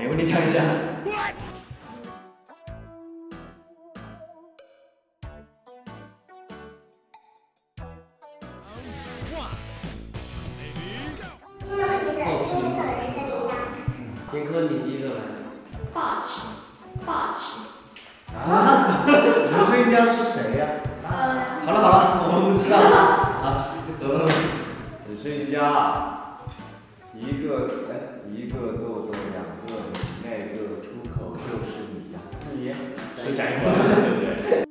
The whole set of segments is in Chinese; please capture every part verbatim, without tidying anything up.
展勇，你讲一下。 严哥，你第一个来。 霸气，霸气。 啊？人生赢家是谁呀？ 呃。 好了好了，我们不知道。啊，这得了。 人生赢家，一个哎，一个豆豆，两个那个出口就是你呀。你。是翟一文，对不对？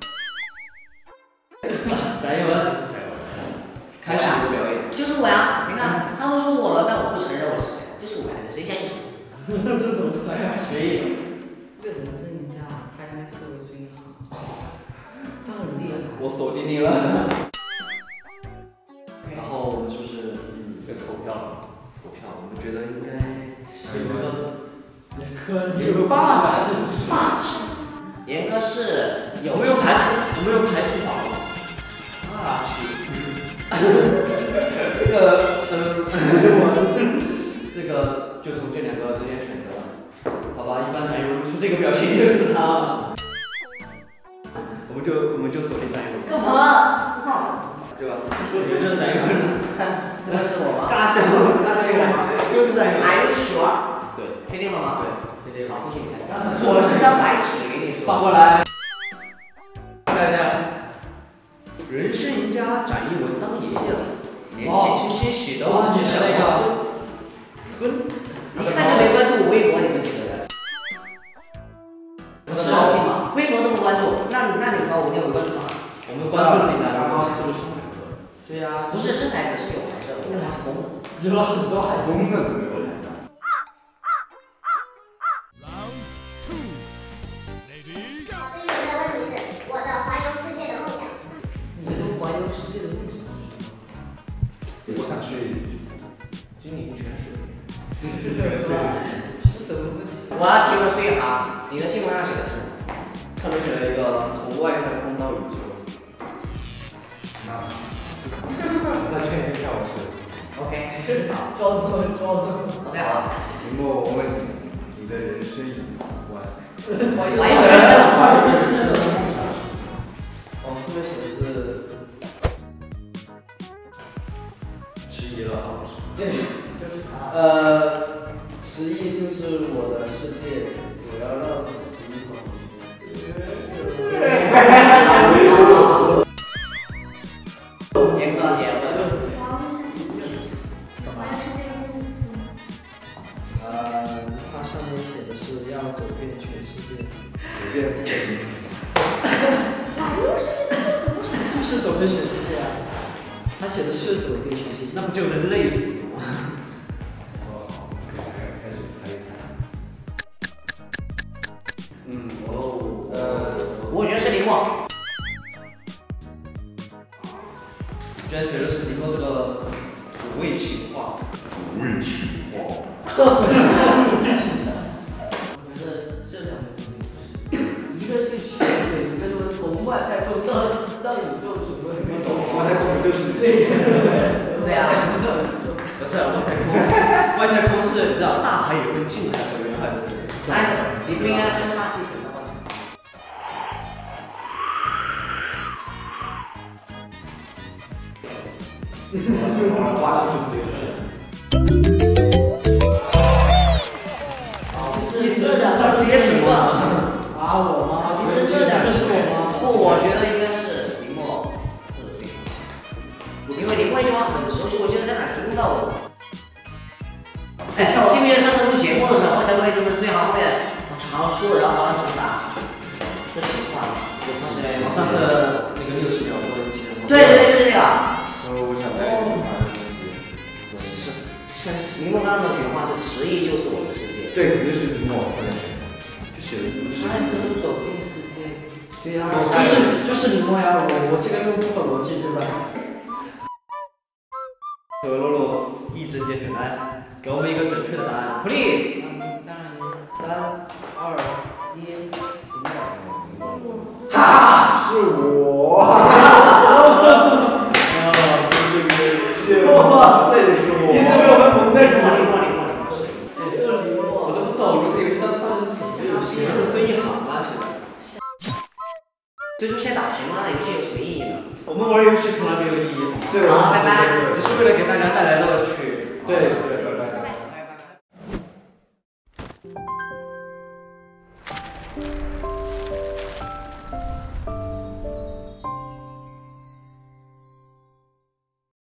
翟一文，开始你的表演。 就是我呀！你看，他都说我了，但我不承认我是谁，就是我呀！谁先就是我。 这怎么猜呀？谁？ 这怎么是人家？他应该是我最好。他很厉害。 我锁定你了。然后我们就是嗯，一个投票，投票，我们觉得应该是一个严哥有霸气， 霸气。 严哥是有没有排除？有没有排除法？霸气。这个呃，这个就从这两个之间选择了，好吧？一般翟一文出这个表情就是他了。我们就我们就锁定翟一文。 干嘛？ 对吧？我觉得翟一文， 这个是我吗？ 尬笑，尬笑，就是翟一文。 Are you sure？ 对， 确定了吗？ 对，确定了。 好，不许你猜。我是张白纸，给你说。 放过来。看一下，人生赢家翟一文当爷爷了，年纪轻轻喜得我只想那个孙。 你看就没关注我微博，你们几个人？是吗？微博都不关注，那那你们我就有关注吗？ 我们关注了你的。 然后是不是生孩子？ 对呀， 不是生孩子是有孩子的，我还是公的。 有了很多孩子。 公的都没有孩子。 好的，有的问题是我的环游世界的梦想。 你的环游世界的梦想是什么？ 我想去金陵泉水。 这什么问题？ 我要提问飞航，你的新闻上写的是？ 上面写了一个从外太空到宇宙。 啊。再确认一下我是。 OK， 好， 装懂装懂。 OK 好。 林默，我问你，你的人生已完。 环游人生， 环游世界的梦想。哦，这边写的是。 迟疑了，好像是。 对，就是他。呃，十亿就是我的世界，我要绕着十亿跑。 严哥，严哥。 环游世界，环游世界的梦想是什么？ 呃，它上面写的是要走遍全世界。 随便整一个。 环游世界的梦想是什么？ 就是走遍全世界啊！他写的是走遍全世界， 那不就能累死吗？ 哦，开始猜一猜。 嗯，哦， 呃，我觉得是林默。 居然觉得是林默这个土味情话。 土味情话。 土味情的。我觉得这两个肯定不是，一个是去一个就是从外太空到到宇宙什么什么。 外太空就是对对啊。 不是外太空，外太空是你知道大海也分近海和远海的。 哎，你不应该说大气层的话。 挖出这个。 意思是两个接什么？啊，我吗？其实这两个是我吗？ 不，我觉得应该是林默或者飞航，因为林默一句话很熟悉，我记得在哪听到过。哎，记不记得上次录节目的时候，好像为这个飞航后面好像说的，然后好像是打说情话， 对，上次那个六十秒多一期。 对对，就是这个。 呃，我想在一起。 是是，林默刚刚的原话是十亿就是我的世界。 对，肯定是林默在选，就写了这么十他说走遍世界。 对呀、就是就是林默呀，我我这个就不合逻辑，对吧？ 可洛洛一针见血，来，给我们一个准确的答案 ，please。 三三二一， 哈，是我。啊，这个哇塞，是我。 你怎么有个蒙在鼓里？ 林默，林默， 就是林默。 我都不懂， 所以说现在打平了，那游戏有什么意义呢？ 我们玩游戏从来没有意义。 对， 好，拜拜。 只是为了给大家带来乐趣。 对对，拜拜。 拜拜。